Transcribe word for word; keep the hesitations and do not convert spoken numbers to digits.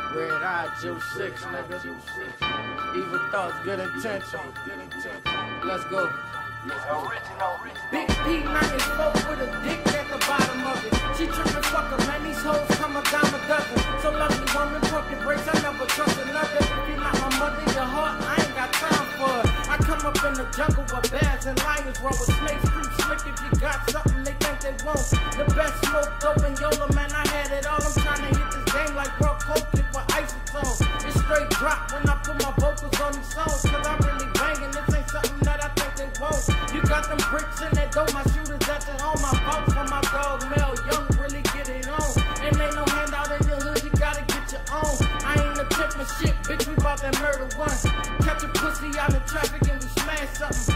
Redi, Jo six, nigga. Evil thoughts, good intention. Let's go. Big P ninety-four with a dick at the bottom of it. She trippin' fuck her, man, these hoes come a dime a dozen. So lovely woman, pump your brakes, I never trust another. If you not my mother, your heart, I ain't got time for it. I come up in the jungle with bears and lions, roll with snakes, creep slick. If you got something they think they won't. The best smoke, dope, and Yola, man, I had it all. I'm trying to hit this game like Rock Coke, it with isotone. It's straight drop when I put my vocals on these songs, cause I really bangin', this ain't something that I think they won't. You got them bricks in that dope, my shooters at your home. My votes for my dog Mel Young, really get it on. And ain't no handout in the hood, you gotta get your own. I ain't attempting shit, bitch, we bout that murder one. Catch a pussy out in traffic and we smash something.